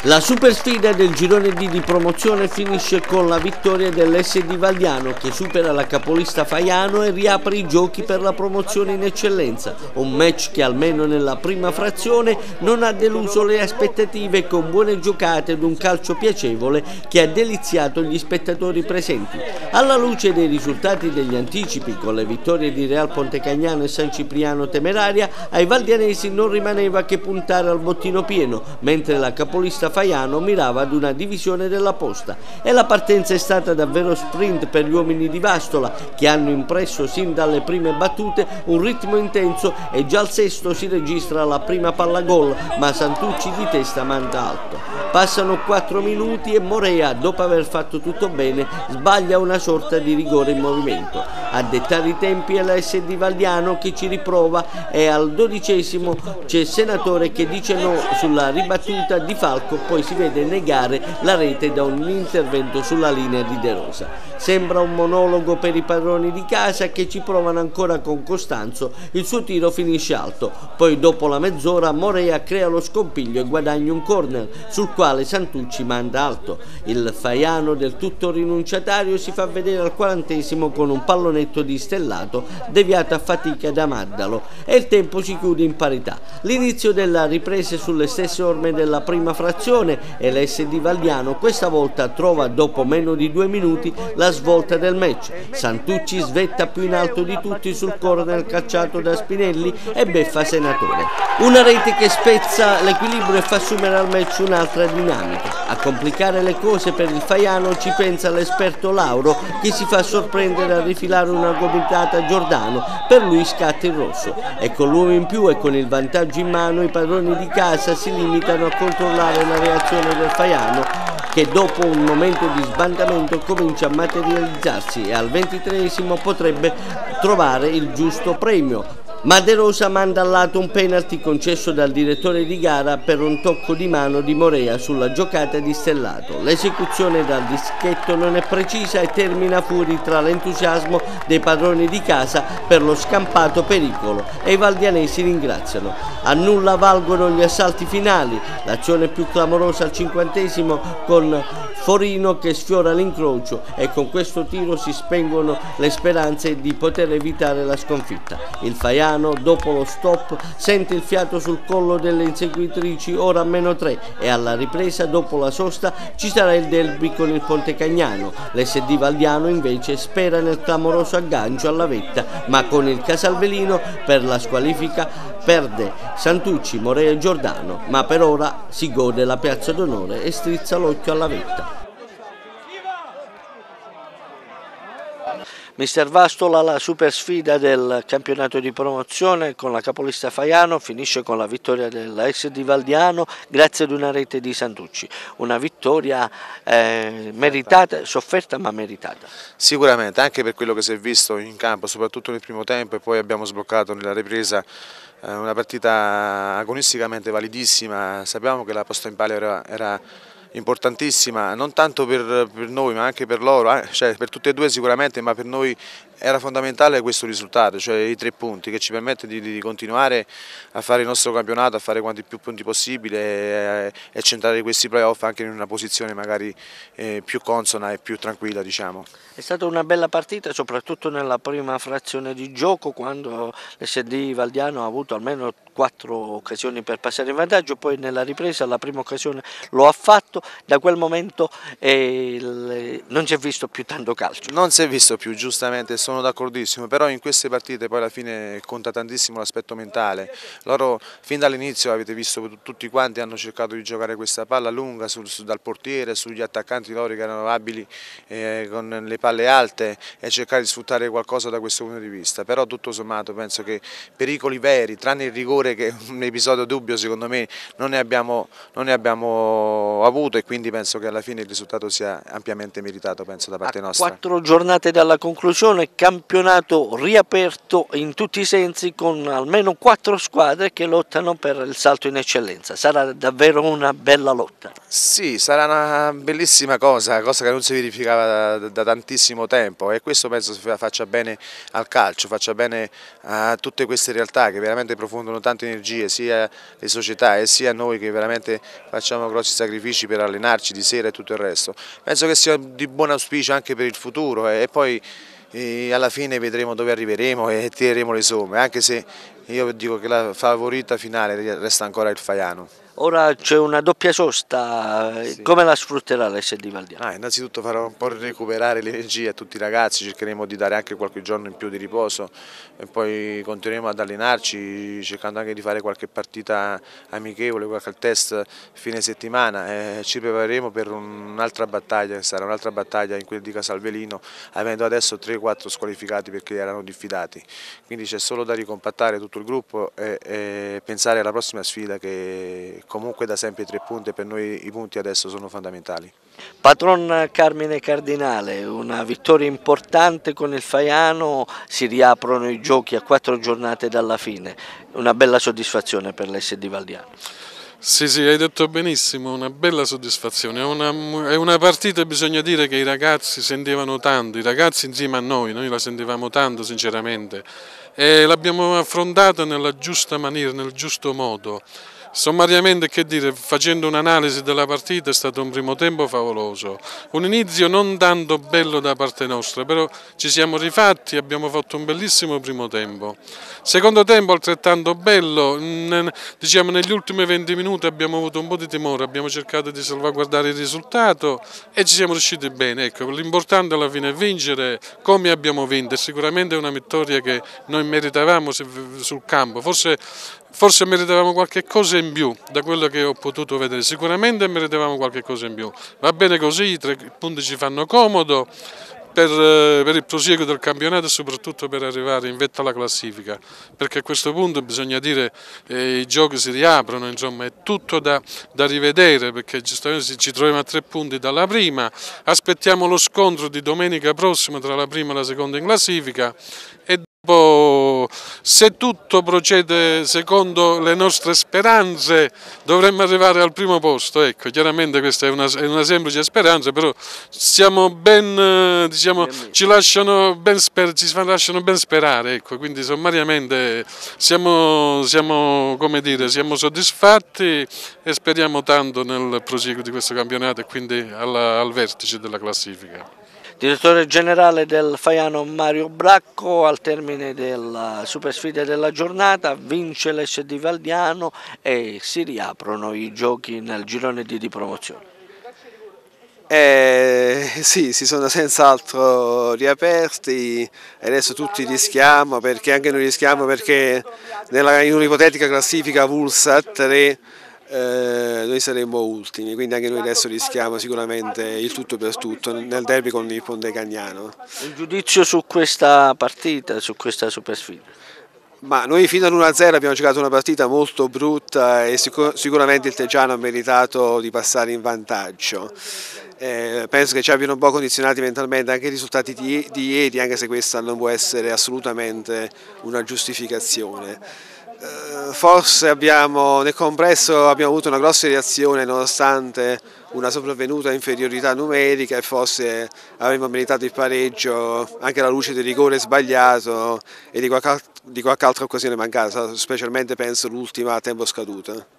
La super sfida del girone D di promozione finisce con la vittoria dell'SD Valdiano che supera la capolista Faiano e riapre i giochi per la promozione in eccellenza, un match che almeno nella prima frazione non ha deluso le aspettative con buone giocate ed un calcio piacevole che ha deliziato gli spettatori presenti. Alla luce dei risultati degli anticipi con le vittorie di Real Pontecagnano e San Cipriano Temeraria, ai valdianesi non rimaneva che puntare al bottino pieno, mentre la capolista Faiano mirava ad una divisione della posta e la partenza è stata davvero sprint per gli uomini di Vastola che hanno impresso sin dalle prime battute un ritmo intenso e già al sesto si registra la prima palla gol, ma Santucci di testa manda alto. Passano 4 minuti e Morea, dopo aver fatto tutto bene, sbaglia una sorta di rigore in movimento. A dettare i tempi è la SD Valdiano che ci riprova e al 12° c'è Senatore che dice no sulla ribattuta di Falco, poi si vede negare la rete da un intervento sulla linea di De Rosa. Sembra un monologo per i padroni di casa che ci provano ancora con Costanzo, il suo tiro finisce alto, poi dopo la mezz'ora Morea crea lo scompiglio e guadagna un corner sul quale Santucci manda alto. Il Faiano del tutto rinunciatario si fa vedere al 40° con un pallonetto di Stellato deviato a fatica da Maddalo e il tempo si chiude in parità. L'inizio della ripresa è sulle stesse orme della prima frazione e l'SD Valdiano questa volta trova dopo meno di 2 minuti la svolta del match. Santucci svetta più in alto di tutti sul corner calciato da Spinelli e beffa Senatore. Una rete che spezza l'equilibrio e fa assumere al match un'altra dinamica. A complicare le cose per il Faiano ci pensa l'esperto Lauro che si fa sorprendere a rifilare una gomitata a Giordano, per lui scatta il rosso e con l'uomo in più e con il vantaggio in mano i padroni di casa si limitano a controllare la reazione del Faiano che dopo un momento di sbandamento comincia a materializzarsi e al 23° potrebbe trovare il giusto premio. Ma De Rosa manda al lato un penalty concesso dal direttore di gara per un tocco di mano di Morea sulla giocata di Stellato. L'esecuzione dal dischetto non è precisa e termina fuori tra l'entusiasmo dei padroni di casa per lo scampato pericolo e i valdianesi ringraziano. A nulla valgono gli assalti finali, l'azione più clamorosa al 50° con Forino che sfiora l'incrocio e con questo tiro si spengono le speranze di poter evitare la sconfitta. Il Faiano dopo lo stop sente il fiato sul collo delle inseguitrici ora a -3 e alla ripresa dopo la sosta ci sarà il derby con il Pontecagnano. L'SD Valdiano invece spera nel clamoroso aggancio alla vetta ma con il Casalvelino per la squalifica perde Santucci, Morea e Giordano, ma per ora si gode la piazza d'onore e strizza l'occhio alla vetta. Mister Vastola, la super sfida del campionato di promozione con la capolista Faiano finisce con la vittoria della SD Valdiano grazie ad una rete di Santucci, una vittoria meritata, sofferta ma meritata. Sicuramente, anche per quello che si è visto in campo, soprattutto nel primo tempo e poi abbiamo sbloccato nella ripresa una partita agonisticamente validissima. Sappiamo che la posta in palio era importantissima, non tanto per noi ma anche per loro, cioè per tutte e due sicuramente, ma per noi era fondamentale questo risultato, cioè i 3 punti che ci permette di continuare a fare il nostro campionato, a fare quanti più punti possibile e centrare questi playoff anche in una posizione magari più consona e più tranquilla, diciamo. È stata una bella partita soprattutto nella prima frazione di gioco quando l'SD Valdiano ha avuto almeno 4 occasioni per passare in vantaggio, poi nella ripresa la prima occasione lo ha fatto, da quel momento non si è visto più tanto calcio. Non si è visto più, giustamente, sono d'accordissimo, però in queste partite poi alla fine conta tantissimo l'aspetto mentale. Loro fin dall'inizio avete visto tutti quanti hanno cercato di giocare questa palla lunga dal portiere, sugli attaccanti loro che erano abili con le palle alte e cercare di sfruttare qualcosa da questo punto di vista, però tutto sommato penso che pericoli veri, tranne il rigore che un episodio dubbio secondo me non ne abbiamo avuto e quindi penso che alla fine il risultato sia ampiamente meritato, penso, da parte nostra. 4 giornate dalla conclusione, campionato riaperto in tutti i sensi con almeno 4 squadre che lottano per il salto in eccellenza. Sarà davvero una bella lotta. Sì, sarà una bellissima cosa che non si verificava da tantissimo tempo, e questo penso faccia bene al calcio, faccia bene a tutte queste realtà che veramente profondono tante energie, sia le società e sia noi che veramente facciamo grossi sacrifici per allenarci di sera e tutto il resto. Penso che sia di buon auspicio anche per il futuro, e poi alla fine vedremo dove arriveremo e tireremo le somme, anche se io dico che la favorita finale resta ancora il Faiano. Ora c'è una doppia sosta, Sì. Come la sfrutterà l'SD Valdiano? Innanzitutto farò un po' recuperare l'energia a tutti i ragazzi, cercheremo di dare anche qualche giorno in più di riposo e poi continueremo ad allenarci cercando anche di fare qualche partita amichevole, qualche test fine settimana, e ci prepareremo per un'altra battaglia, che sarà un'altra battaglia in quella di Casalvelino, avendo adesso 3-4 squalificati perché erano diffidati, quindi c'è solo da ricompattare tutto il gruppo e pensare alla prossima sfida, che comunque da sempre 3 punti, per noi i punti adesso sono fondamentali. Patron Carmine Cardinale, una vittoria importante con il Faiano, si riaprono i giochi a 4 giornate dalla fine, una bella soddisfazione per l'SD Valdiano. Sì, hai detto benissimo, una bella soddisfazione, è una partita, bisogna dire che i ragazzi sentivano tanto, i ragazzi insieme a noi la sentivamo tanto sinceramente, e l'abbiamo affrontata nella giusta maniera, nel giusto modo. Sommariamente, che dire, facendo un'analisi della partita, è stato un primo tempo favoloso, un inizio non tanto bello da parte nostra, però ci siamo rifatti e abbiamo fatto un bellissimo primo tempo. Secondo tempo altrettanto bello, diciamo negli ultimi 20 minuti abbiamo avuto un po' di timore, abbiamo cercato di salvaguardare il risultato e ci siamo riusciti bene. Ecco, l'importante alla fine è vincere come abbiamo vinto, e sicuramente è una vittoria che noi meritavamo sul campo, forse meritavamo qualche cosa in più da quello che ho potuto vedere, sicuramente meritavamo qualche cosa in più. Va bene così, i 3 punti ci fanno comodo per il prosieguo del campionato e soprattutto per arrivare in vetta alla classifica, perché a questo punto bisogna dire i giochi si riaprono, insomma è tutto da rivedere, perché giustamente ci troviamo a 3 punti dalla prima, aspettiamo lo scontro di domenica prossima tra la prima e la seconda in classifica e dopo, se tutto procede secondo le nostre speranze, dovremmo arrivare al primo posto. Ecco, chiaramente questa è una semplice speranza, però siamo ben, diciamo, ci lasciano ben sperare, ecco, quindi sommariamente siamo soddisfatti e speriamo tanto nel prosieguo di questo campionato e quindi al vertice della classifica. Direttore generale del Faiano Mario Bracco, al termine della supersfida della giornata vince l'SD Valdiano e si riaprono i giochi nel girone di promozione. Sì, si sono senz'altro riaperti e adesso tutti rischiamo, perché anche noi rischiamo, perché in un'ipotetica classifica Vulsa a 3 noi saremmo ultimi, quindi anche noi adesso rischiamo sicuramente il tutto per tutto nel derby con il Pontecagnano. Un giudizio su questa partita, su questa supersfida? Ma noi fino all'1-0 abbiamo giocato una partita molto brutta e sicuramente il Teggiano ha meritato di passare in vantaggio. Penso che ci abbiano un po' condizionati mentalmente anche i risultati di ieri, anche se questa non può essere assolutamente una giustificazione. Forse nel complesso abbiamo avuto una grossa reazione nonostante una sopravvenuta inferiorità numerica, e forse avremmo meritato il pareggio anche alla luce del rigore sbagliato e di qualche altra occasione mancata, specialmente penso l'ultima a tempo scaduto.